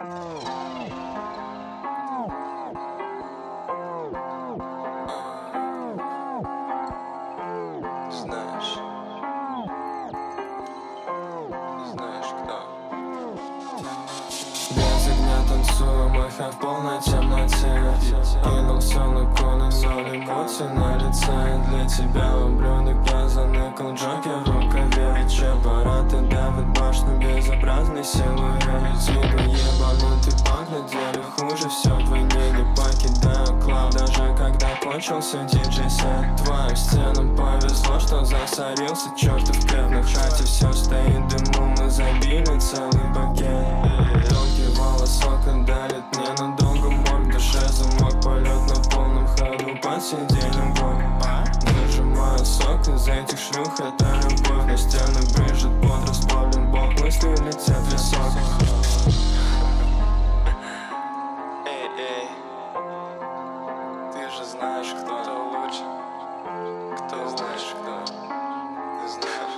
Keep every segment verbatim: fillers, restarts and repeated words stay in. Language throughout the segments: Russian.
Знаешь, знаешь кто? Без огня танцуем, эхо в полной темноте. Кинул все на коны, ноль эмоций на лице. Для тебя ублюдок, я заныкал джокер в рукаве. Ведь аппараты давят башню, безобразный силуэт. Виду ебанутый поглядели, хуже все вдвойне. Не покидаю клуб, даже когда кончился диджей-сет. Твою стену повезло, что засорился чертов клевных. Хотя все стоит дыму, мы забили целый пакет. Тонкий волосок отдалит ненадолго морг. В душе замок, полет на полном ходу под сиденьем бой. Нажимаю сок, из этих шлюх это любовь. На стены брызжет под расплавлен бок, мысли летят в лесок. Эй, эй, ты же знаешь, кто лучше. Кто лучше, кто? Ты знаешь,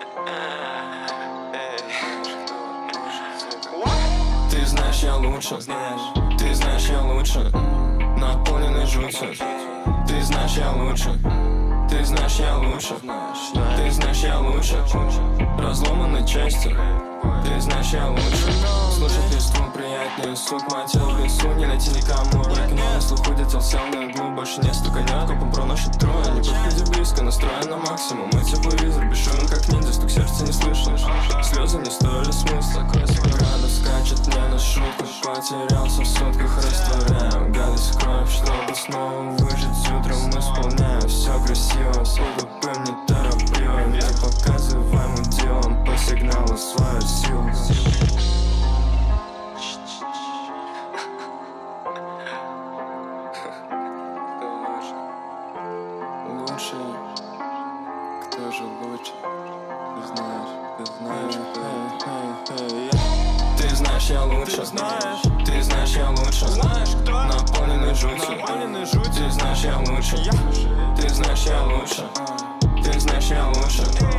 эй, эй, ты знаешь, я лучше, знаешь. Ты знаешь, я лучше, наполненный жутью. Ты знаешь, я лучше. Ты знаешь, я лучше. Ты знаешь, я лучше. Разломанной части. Ты знаешь, я лучше. Слушать листву приятнее, сук, мотел в лесу. Не найти никому, like не на слуху. Детел сел на иглу, больше не стуканет. Копом про наши трое, не подходи близко. Настроен на максимум, мой тепловизор бесшумен, как ниндзя. Стук сердца не слышно, слезы не стоили смысла. Градус скачет мне на шутку. Потерялся в сутках, растворяю гадость в кровь, чтобы снова выжить. Утром исполняю все красиво, УВП не тороплю. Я показываем делом по сигналу свою силу. Лучше, кто же лучше? Ты знаешь, ты знаешь, hey, hey, hey. Ты знаешь, я лучше, знаешь. Ты знаешь, я лучше, знаешь, кто? Наполненный жутью, наполненный жутью. Ты знаешь, я лучше, я. Ты знаешь, я лучше. Ты знаешь, я лучше.